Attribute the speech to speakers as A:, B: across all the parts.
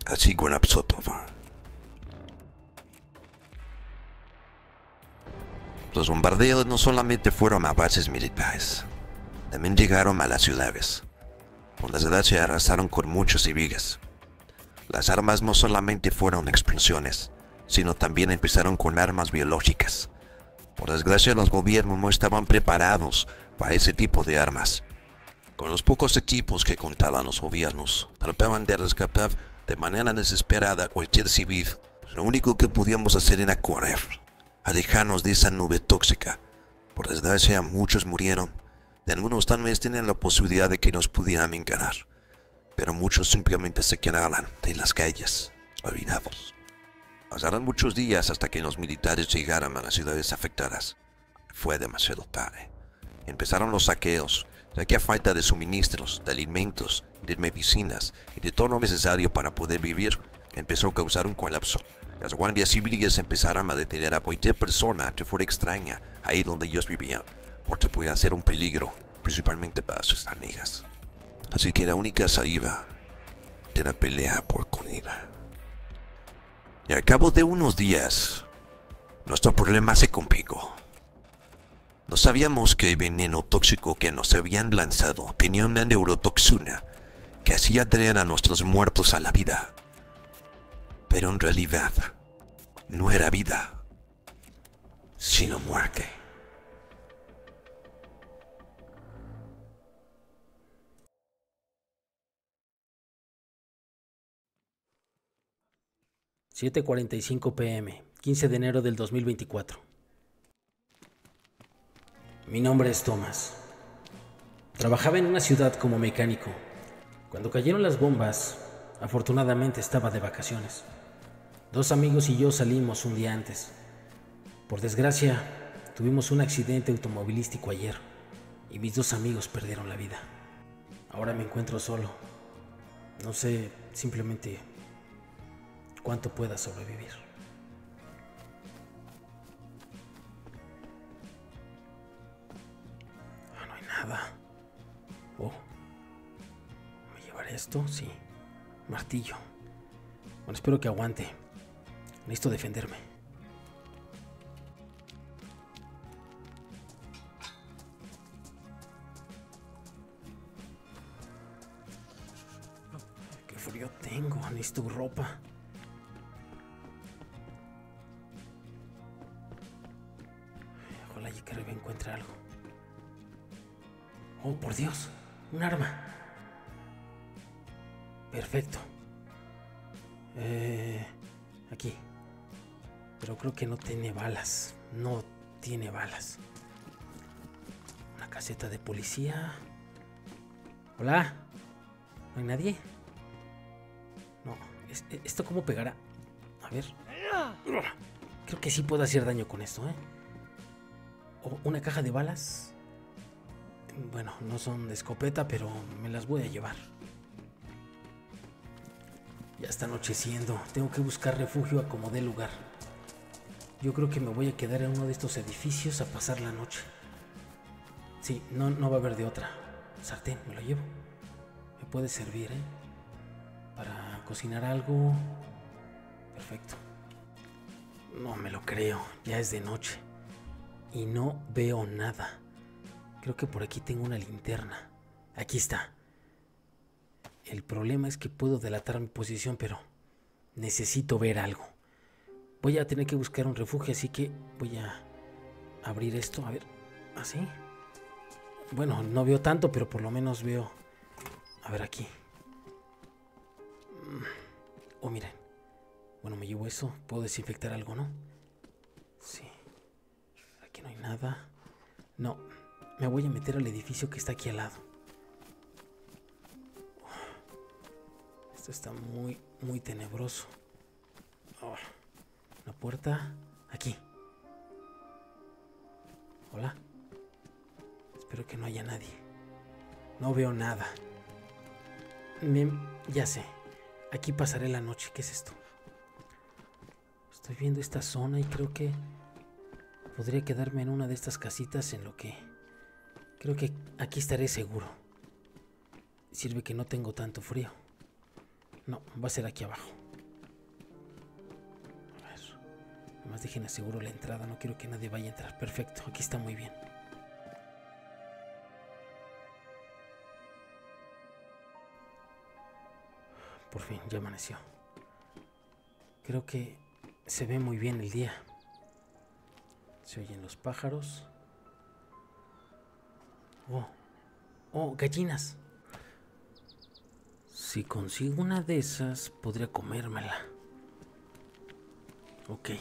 A: Así Guanapsotova. Los bombardeos no solamente fueron a bases militares, también llegaron a las ciudades. Por desgracia arrasaron con muchos civiles. Las armas no solamente fueron explosiones, sino también empezaron con armas biológicas. Por desgracia los gobiernos no estaban preparados para ese tipo de armas. Con los pocos equipos que contaban los gobiernos, trataban de rescatar de manera desesperada a cualquier civil. Lo único que podíamos hacer era correr, alejarnos de esa nube tóxica. Por desgracia muchos murieron, y algunos tal vez tenían la posibilidad de que nos pudieran encarar, pero muchos simplemente se quedaron en las calles, olvidados. Pasaron muchos días hasta que los militares llegaran a las ciudades afectadas. Fue demasiado tarde. Empezaron los saqueos, ya que a falta de suministros, de alimentos, de medicinas y de todo lo necesario para poder vivir, empezó a causar un colapso. Las guardias civiles empezaron a detener a cualquier persona que fuera extraña ahí donde ellos vivían, porque podía ser un peligro, principalmente para sus amigas. Así que la única salida era pelear por comida. Y al cabo de unos días, nuestro problema se complicó. No sabíamos que el veneno tóxico que nos habían lanzado tenía una neurotoxina que hacía traer a nuestros muertos a la vida. Pero en realidad, no era vida, sino muerte.
B: ...7:45 p.m., 15 de enero del 2024. Mi nombre es Thomas. Trabajaba en una ciudad como mecánico. Cuando cayeron las bombas, afortunadamente estaba de vacaciones. 2 amigos y yo salimos un día antes. Por desgracia, tuvimos un accidente automovilístico ayer y mis 2 amigos perdieron la vida. Ahora me encuentro solo. No sé simplemente cuánto pueda sobrevivir. No hay nada. Oh, ¿me llevaré esto? Sí. Martillo. Bueno, espero que aguante. Necesito defenderme. Qué frío tengo. Necesito ropa. Ojalá y que Rebe encuentre algo. Oh, por Dios. Un arma. Perfecto. Aquí. Pero creo que no tiene balas. No tiene balas. Una caseta de policía. Hola. ¿No hay nadie? No. ¿Esto cómo pegará? A ver. Creo que sí puedo hacer daño con esto, ¿eh? O una caja de balas. Bueno, no son de escopeta, pero me las voy a llevar. Ya está anocheciendo. Tengo que buscar refugio a como dé lugar. Yo creo que me voy a quedar en uno de estos edificios a pasar la noche. Sí, no va a haber de otra. Sartén, me lo llevo. Me puede servir, ¿eh? Para cocinar algo. Perfecto. No me lo creo. Ya es de noche. Y no veo nada. Creo que por aquí tengo una linterna. Aquí está. El problema es que puedo delatar mi posición, pero necesito ver algo. Voy a tener que buscar un refugio, así que voy a abrir esto. A ver, ¿así? Bueno, no veo tanto, pero por lo menos veo... A ver, aquí. Oh, miren. Bueno, me llevo eso. Puedo desinfectar algo, ¿no? Sí. Aquí no hay nada. No, me voy a meter al edificio que está aquí al lado. Esto está muy tenebroso. Oh, una puerta. Aquí. Hola. Espero que no haya nadie. No veo nada. Ya sé. Aquí pasaré la noche. ¿Qué es esto? Estoy viendo esta zona y creo que podría quedarme en una de estas casitas en lo que... Creo que aquí estaré seguro. Sirve que no tengo tanto frío. No, va a ser aquí abajo. Más dejen aseguro la entrada. No quiero que nadie vaya a entrar. Perfecto, aquí está muy bien. Por fin, ya amaneció. Creo que se ve muy bien el día. Se oyen los pájaros. Oh, gallinas. Si consigo una de esas, podría comérmela. Ok.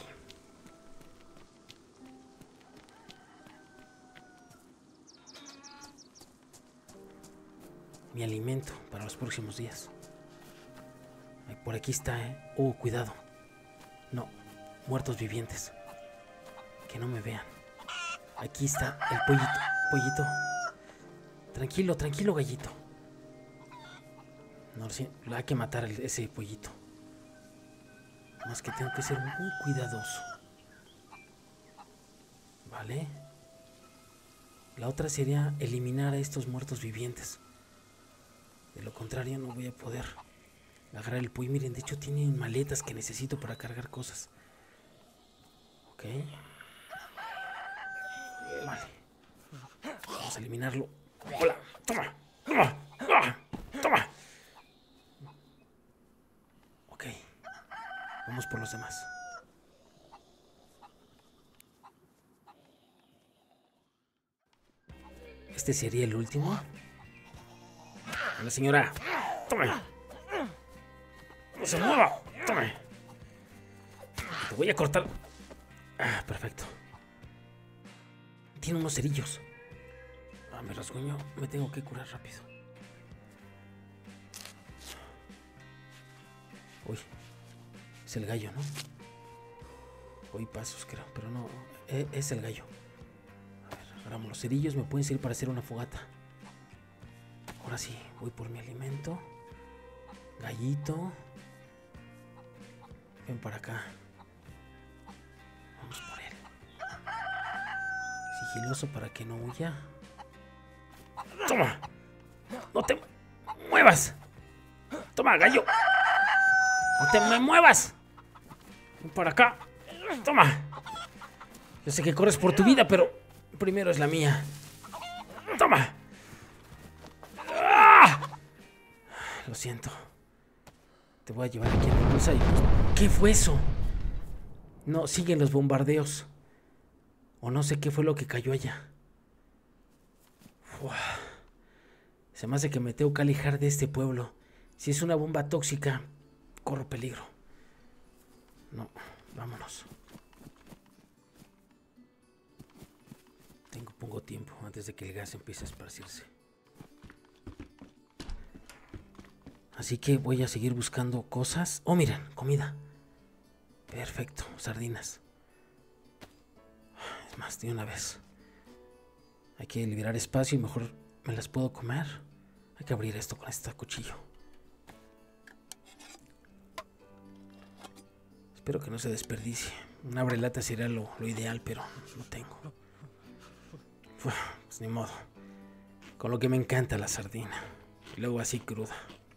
B: Mi alimento para los próximos días. Ay, por aquí está, ¿eh? Oh, cuidado. No, muertos vivientes. Que no me vean. Aquí está el pollito. Pollito. Tranquilo, tranquilo, gallito. No, sí, hay que matar ese pollito. Más que tengo que ser muy cuidadoso. ¿Vale? La otra sería eliminar a estos muertos vivientes. De lo contrario no voy a poder agarrar el pollo. Miren, de hecho tiene maletas que necesito para cargar cosas. Ok. Vale. Vamos a eliminarlo. Hola, toma. Toma. Ok. Vamos por los demás. Este sería el último. Hola, señora. Tome. No se mueva. Tome. Te voy a cortar. Ah, perfecto. Tiene unos cerillos. Ah, me rasguño. Me tengo que curar rápido. Uy. Es el gallo, ¿no? Oí pasos, creo. Pero no. Es el gallo. A ver, agarramos los cerillos. Me pueden servir para hacer una fogata. Ahora sí, voy por mi alimento. Gallito. Ven para acá. Vamos por él. Sigiloso para que no huya. ¡Toma! ¡No te muevas! ¡Toma, gallo! ¡No te me muevas! Ven para acá. ¡Toma! Yo sé que corres por tu vida, pero primero es la mía. ¡Toma! Lo siento. Te voy a llevar aquí a la bolsa y... ¿Qué fue eso? No, siguen los bombardeos. O no sé qué fue lo que cayó allá. Uf. Se me hace que me tengo que alejar de este pueblo. Si es una bomba tóxica, corro peligro. No, vámonos. Tengo poco tiempo antes de que el gas empiece a esparcirse. Así que voy a seguir buscando cosas. Oh, miren, comida. Perfecto, sardinas. Es más, de una vez. Hay que liberar espacio y mejor me las puedo comer. Hay que abrir esto con este cuchillo. Espero que no se desperdicie. Una abrelata sería lo ideal, pero no tengo. Pues ni modo. Con lo que me encanta la sardina. Y luego así cruda.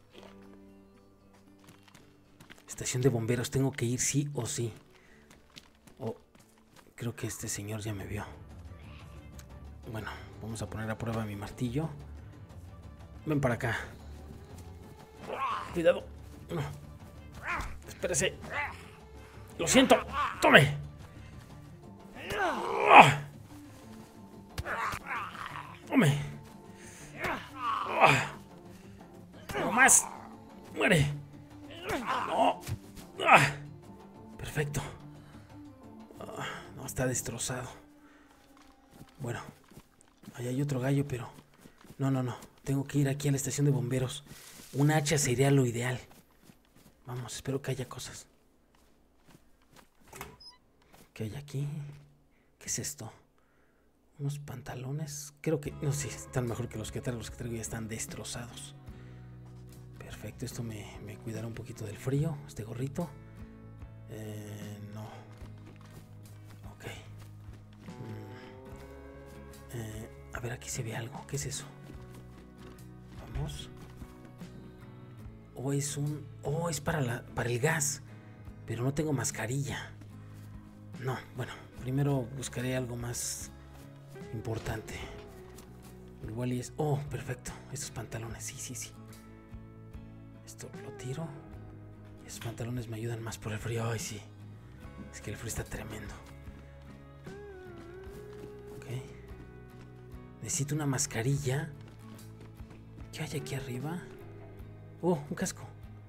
B: Estación de bomberos, tengo que ir sí o sí. Oh, creo que este señor ya me vio. Bueno, vamos a poner a prueba mi martillo. Ven para acá. Cuidado. No. Espérese. Lo siento. Tome. Tome. No más. Muere. No. Perfecto. No, está destrozado. Bueno, ahí hay otro gallo, pero... No. Tengo que ir aquí a la estación de bomberos. Un hacha sería lo ideal. Vamos, espero que haya cosas. ¿Qué hay aquí? ¿Qué es esto? Unos pantalones. Creo que... No sé, están mejor que los que traigo. Los que traigo ya están destrozados. Perfecto, esto me cuidará un poquito del frío. Este gorrito. No. Ok. A ver, aquí se ve algo. ¿Qué es eso? Vamos. Es para el gas. Pero no tengo mascarilla. No, bueno, primero buscaré algo más importante. Igual y es... Oh, perfecto, estos pantalones, sí. Esto lo tiro. Esos pantalones me ayudan más por el frío. Ay, sí. Es que el frío está tremendo. Ok. Necesito una mascarilla. ¿Qué hay aquí arriba? Oh, un casco.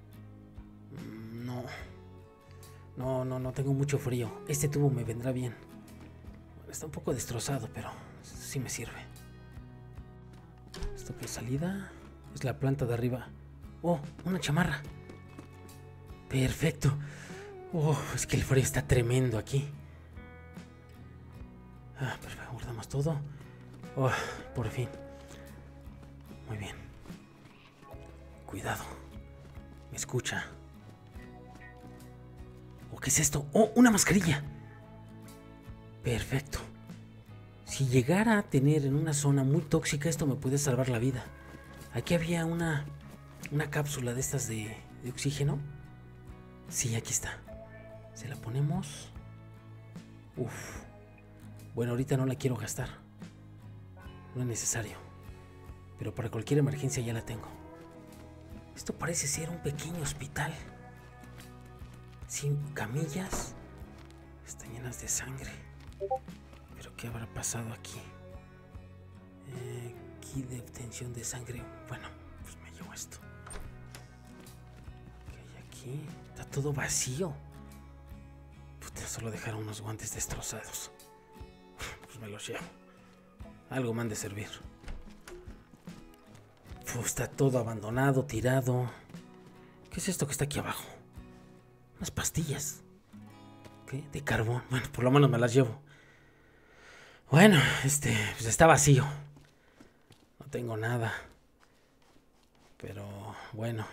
B: No tengo mucho frío. Este tubo me vendrá bien. Está un poco destrozado, pero sí me sirve. ¿Esto qué salida? Es la planta de arriba. Oh, una chamarra. Perfecto. Oh, es que el frío está tremendo aquí. Perfecto, guardamos todo. Oh, por fin. Muy bien. Cuidado. Me escucha. Oh, ¿qué es esto? Oh, una mascarilla. Perfecto. Si llegara a tener en una zona muy tóxica, esto me puede salvar la vida. Aquí había una cápsula de estas de oxígeno. Sí, aquí está. Se la ponemos. Uf. Bueno, ahorita no la quiero gastar. No es necesario. Pero para cualquier emergencia ya la tengo. Esto parece ser un pequeño hospital. Sin camillas. Están llenas de sangre. ¿Pero qué habrá pasado aquí? Kit de obtención de sangre. Bueno, pues me llevo esto. ¿Qué hay aquí? Está todo vacío. Puta, solo dejaron unos guantes destrozados. Pues me los llevo. Algo me han de servir. Está todo abandonado, tirado. ¿Qué es esto que está aquí abajo? Unas pastillas. ¿Qué? De carbón. Bueno, por lo menos me las llevo. Bueno, pues está vacío. No tengo nada. Pero bueno.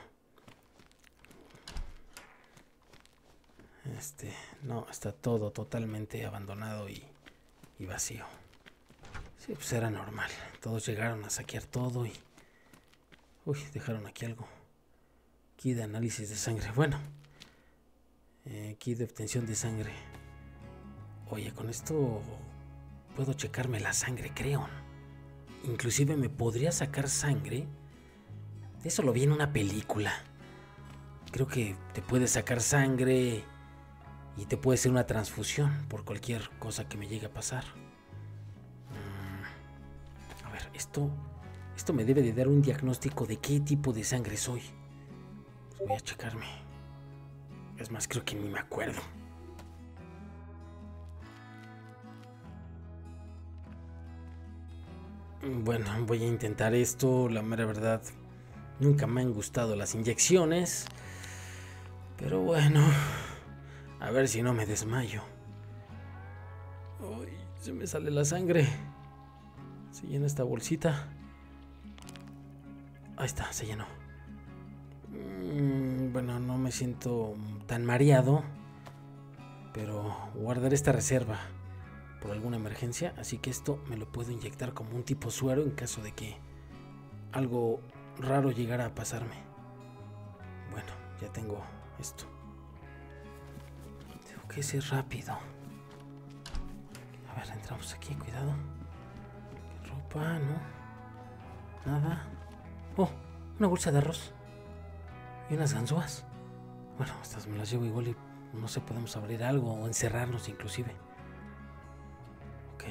B: No, está todo totalmente abandonado y vacío. Sí, pues era normal. Todos llegaron a saquear todo y... Uy, dejaron aquí algo. Kit de análisis de sangre. Bueno. Kit de obtención de sangre. Oye, con esto puedo checarme la sangre, creo. Inclusive me podría sacar sangre. Eso lo vi en una película. Creo que te puede sacar sangre y te puede hacer una transfusión por cualquier cosa que me llegue a pasar. A ver, esto me debe de dar un diagnóstico de qué tipo de sangre soy. Pues voy a checarme. Es más, creo que ni me acuerdo. Bueno, voy a intentar esto. La mera verdad, nunca me han gustado las inyecciones. Pero bueno, a ver si no me desmayo. Ay, se me sale la sangre. Se llena esta bolsita. Ahí está, se llenó. Bueno, no me siento tan mareado, pero guardaré esta reserva por alguna emergencia, así que esto me lo puedo inyectar como un tipo suero en caso de que algo raro llegara a pasarme. Bueno, ya tengo esto. Tengo que ser rápido. A ver, entramos aquí, cuidado. Ropa, ¿no? Nada. Oh, una bolsa de arroz. Y unas ganzúas. Bueno, estas me las llevo igual y no sé, podemos abrir algo o encerrarnos inclusive. Ok.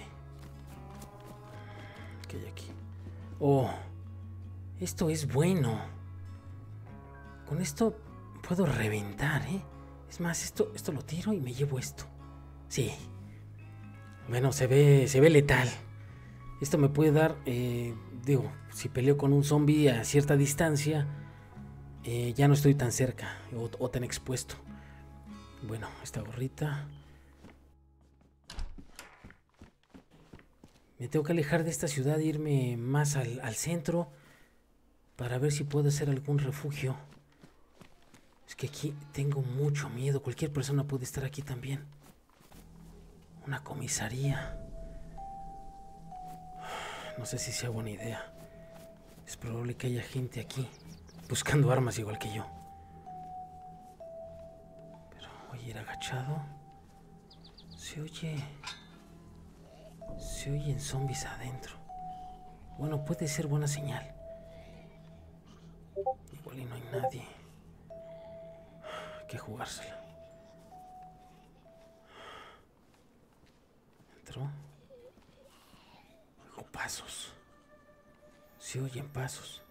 B: ¿Qué hay aquí? Oh, esto es bueno. Con esto puedo reventar, ¿eh? Es más, esto lo tiro y me llevo esto. Sí. Bueno, se ve letal. Esto me puede dar, si peleo con un zombie a cierta distancia, ya no estoy tan cerca o tan expuesto. Bueno, esta gorrita. Me tengo que alejar de esta ciudad e irme más al centro para ver si puedo hacer algún refugio. Es que aquí tengo mucho miedo. Cualquier persona puede estar aquí también. Una comisaría. No sé si sea buena idea. Es probable que haya gente aquí buscando armas igual que yo. Pero voy a ir agachado. Se oyen zombies adentro. Bueno, puede ser buena señal. Igual y no hay nadie. Hay que jugársela. Entró. Oigo pasos. Se oyen pasos.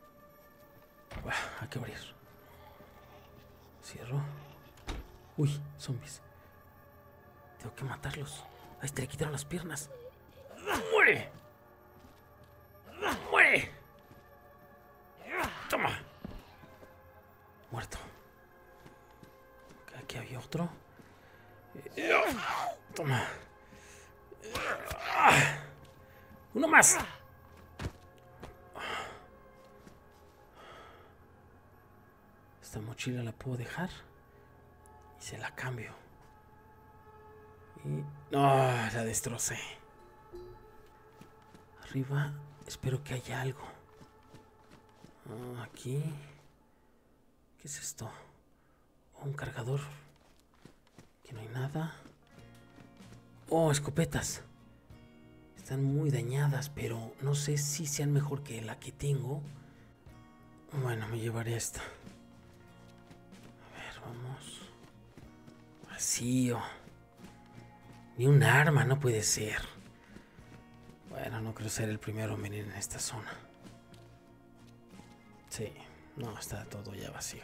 B: Hay que abrir. Cierro. Uy, zombies. Tengo que matarlos. Ahí está, le quitaron las piernas. ¡Muere! ¡Muere! ¡Toma! Muerto. Aquí había otro. Toma. Uno más. Esta mochila la puedo dejar y se la cambio. Y... no, la destrocé. Arriba espero que haya algo. Aquí. ¿Qué es esto? Un cargador. Aquí no hay nada. Oh, escopetas. Están muy dañadas, pero no sé si sean mejor que la que tengo. Bueno, me llevaré esta. A ver, vamos. Vacío. Ni un arma, no puede ser. Bueno, no creo ser el primero en venir en esta zona. Sí, no, está todo ya vacío.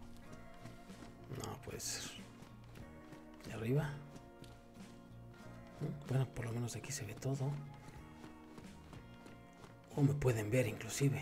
B: No puede ser. ¿Y arriba? Bueno, por lo menos aquí se ve todo. O me pueden ver inclusive.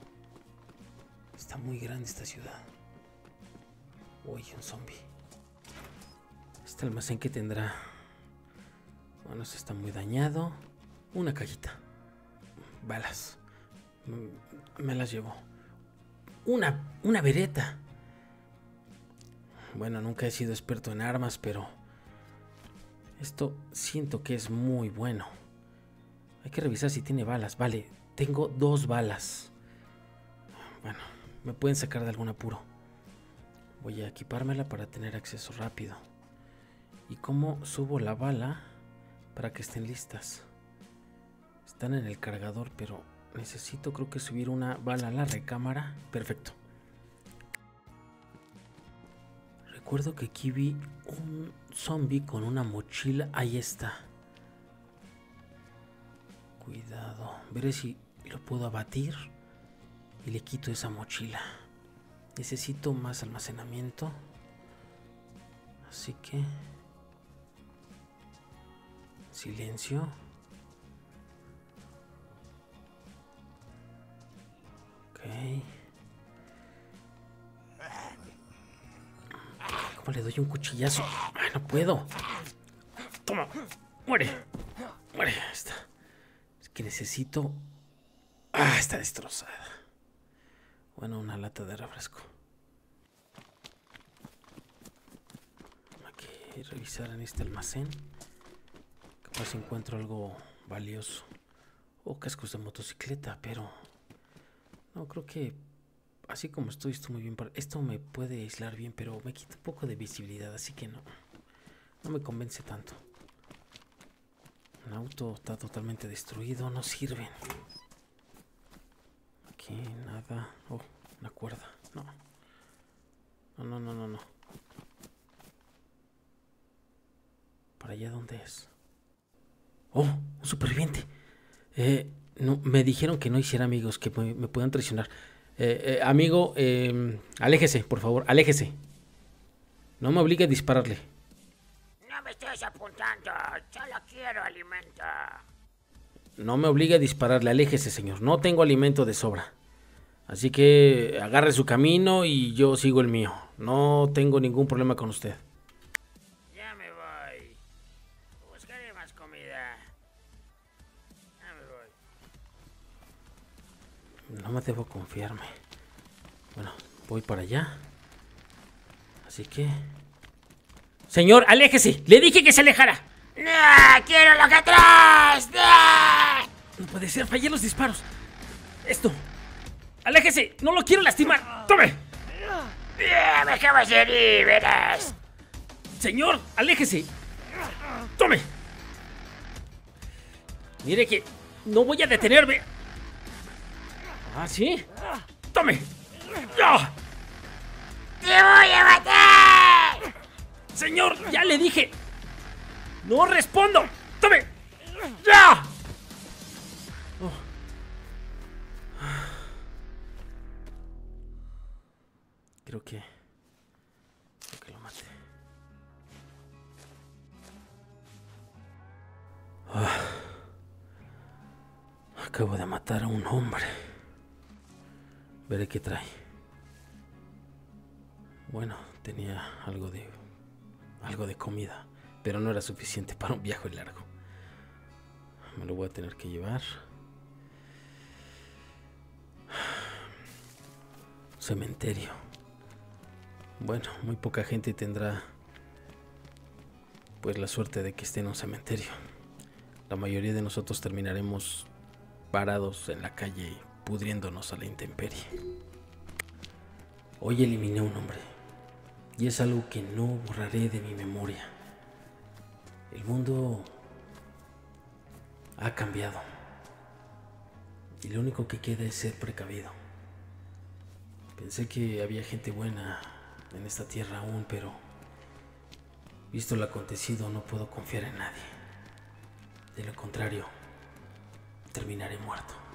B: Está muy grande esta ciudad. Uy, un zombie. Este almacén que tendrá... bueno, este está muy dañado. Una cajita. Balas. Me las llevo. Una bereta. Bueno, nunca he sido experto en armas, pero... esto siento que es muy bueno. Hay que revisar si tiene balas. Vale, tengo 2 balas. Bueno, me pueden sacar de algún apuro. Voy a equipármela para tener acceso rápido. ¿Y cómo subo la bala para que estén listas? Están en el cargador, pero necesito, creo que subir una bala a la recámara. Perfecto. Recuerdo que aquí vi un zombie con una mochila. Ahí está. Cuidado. Veré si lo puedo abatir y le quito esa mochila. Necesito más almacenamiento. Así que... silencio. Ok. ¿Cómo le doy un cuchillazo? ¡Ay, no puedo! ¡Toma! ¡Muere! ¡Muere! Ahí está. Es que necesito... ¡ah! Está destrozada. Bueno, una lata de refresco. Hay que revisar en este almacén. Capaz encuentro algo valioso. O cascos de motocicleta, pero... no, creo que... así como estoy muy bien. Esto me puede aislar bien, pero me quita un poco de visibilidad, así que no me convence tanto. El auto está totalmente destruido, no sirven. Aquí nada. Oh, una cuerda. No. ¿Para allá dónde es? Oh, un superviviente. No, me dijeron que no hiciera amigos, que me puedan traicionar. Amigo, aléjese, por favor, aléjese. No me obligue a dispararle.
C: No me estés apuntando, solo quiero alimento.
B: No me obligue a dispararle, aléjese, señor. No tengo alimento de sobra. Así que agarre su camino y yo sigo el mío. No tengo ningún problema con usted.
C: Ya me voy. Buscaré más comida. Ya me voy.
B: No me debo confiarme. Bueno, voy para allá. Así que... señor, aléjese. Le dije que se alejara.
C: ¡No! ¡Quiero lo que traes! ¡No!
B: No puede ser, fallé los disparos. Esto. Aléjese, no lo quiero lastimar. ¡Tome!
C: ¡Me acabas de herir, verás!
B: Señor, aléjese. ¡Tome! Mire que no voy a detenerme. ¿Ah, sí? ¡Tome! ¡Ah!
C: ¡Te voy a matar!
B: Señor, ya le dije. ¡No respondo! ¡Tome! ¡Ya! Oh. Creo que lo maté. Acabo de matar a un hombre. Veré qué trae. Bueno, tenía algo de comida, pero no era suficiente para un viaje largo. Me lo voy a tener que llevar. Cementerio. Bueno, muy poca gente tendrá pues la suerte de que esté en un cementerio. La mayoría de nosotros terminaremos parados en la calle pudriéndonos a la intemperie. Hoy eliminé a un hombre y es algo que no borraré de mi memoria. El mundo ha cambiado y lo único que queda es ser precavido. Pensé que había gente buena en esta tierra aún, pero visto lo acontecido no puedo confiar en nadie. De lo contrario, terminaré muerto.